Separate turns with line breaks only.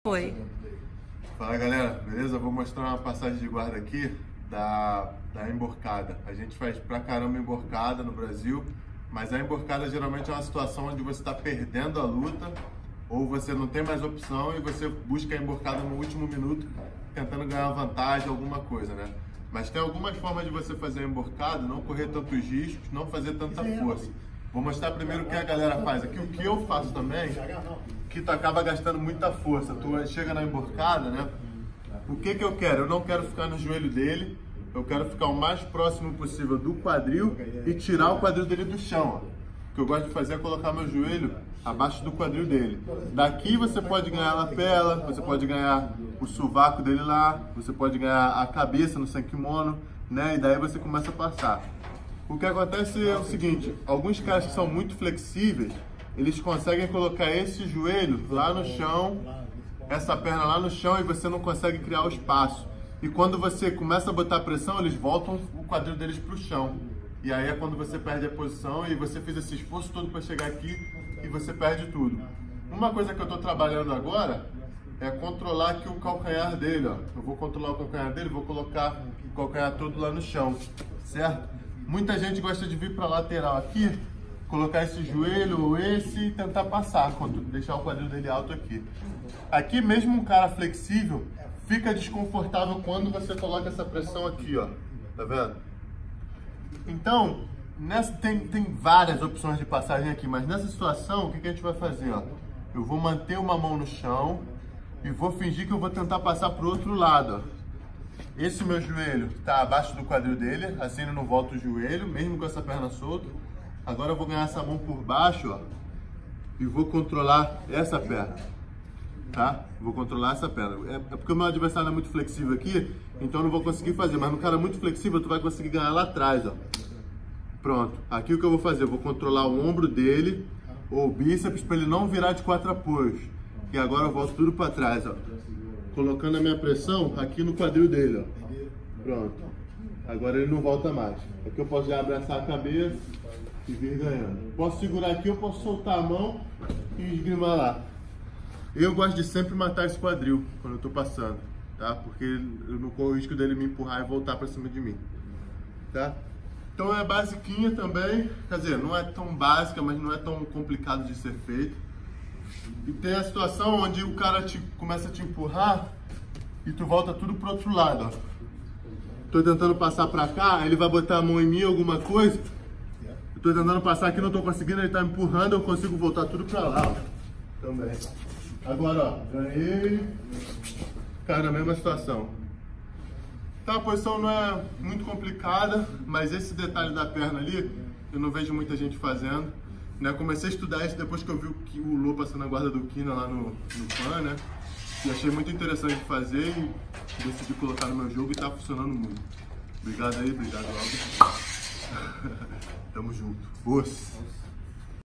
Foi.
Fala galera, beleza? Vou mostrar uma passagem de guarda aqui da emborcada. A gente faz pra caramba emborcada no Brasil, mas a emborcada geralmente é uma situação onde você está perdendo a luta ou você não tem mais opção e você busca a emborcada no último minuto tentando ganhar vantagem, alguma coisa, né? Mas tem algumas formas de você fazer a emborcada, não correr tantos riscos, não fazer tanta força. Vou mostrar primeiro o que a galera faz aqui, o que eu faço também, que tu acaba gastando muita força. Tu chega na emborcada, né? O que eu quero? Eu não quero ficar no joelho dele, eu quero ficar o mais próximo possível do quadril e tirar o quadril dele do chão, ó. O que eu gosto de fazer é colocar meu joelho abaixo do quadril dele. Daqui você pode ganhar a lapela, você pode ganhar o sovaco dele lá, você pode ganhar a cabeça no sankimono, né? E daí você começa a passar. O que acontece é o seguinte, alguns caras que são muito flexíveis, eles conseguem colocar esse joelho lá no chão, essa perna lá no chão, e você não consegue criar o espaço. E quando você começa a botar pressão, eles voltam o quadril deles para o chão. E aí é quando você perde a posição e você fez esse esforço todo para chegar aqui e você perde tudo. Uma coisa que eu estou trabalhando agora é controlar aqui o calcanhar dele, ó. Eu vou controlar o calcanhar dele, vou colocar o calcanhar todo lá no chão, certo? Muita gente gosta de vir para a lateral aqui, colocar esse joelho ou esse e tentar passar, deixar o quadril dele alto aqui. Aqui mesmo um cara flexível fica desconfortável quando você coloca essa pressão aqui, ó. Tá vendo? Então, tem várias opções de passagem aqui, mas nessa situação, o que a gente vai fazer, ó? Eu vou manter uma mão no chão e vou fingir que eu vou tentar passar pro outro lado, ó. Esse meu joelho está abaixo do quadril dele, assim ele não volta o joelho, mesmo com essa perna solta. Agora eu vou ganhar essa mão por baixo, ó, e vou controlar essa perna, tá? Vou controlar essa perna. É porque o meu adversário é muito flexível aqui, então eu não vou conseguir fazer. Mas no cara muito flexível, tu vai conseguir ganhar lá atrás, ó. Pronto. Aqui o que eu vou fazer? Eu vou controlar o ombro dele, ou o bíceps, para ele não virar de 4 apoios. E agora eu volto tudo para trás, ó. Colocando a minha pressão aqui no quadril dele, ó. Pronto. Agora ele não volta mais. Aqui eu posso já abraçar a cabeça e vir ganhando. Posso segurar aqui, eu posso soltar a mão e esgrimar lá. Eu gosto de sempre matar esse quadril quando eu tô passando, tá? Porque eu não corro o risco dele me empurrar e voltar pra cima de mim, tá? Então é basiquinha também, quer dizer, não é tão básica, mas não é tão complicado de ser feito. E tem a situação onde o cara começa a te empurrar e tu volta tudo pro outro lado, ó. Tô tentando passar pra cá, ele vai botar a mão em mim, alguma coisa. Eu tô tentando passar aqui, não tô conseguindo, ele tá me empurrando, eu consigo voltar tudo pra lá, ó. Também. Agora, ó, ganhei. Cara, na mesma situação. Então a posição não é muito complicada, mas esse detalhe da perna ali, eu não vejo muita gente fazendo. Né, comecei a estudar isso depois que eu vi o Lô passando a guarda do Kina lá no PAN, né? E achei muito interessante de fazer e decidi colocar no meu jogo e tá funcionando muito. Obrigado aí, obrigado, Aldo. Tamo junto. Boas!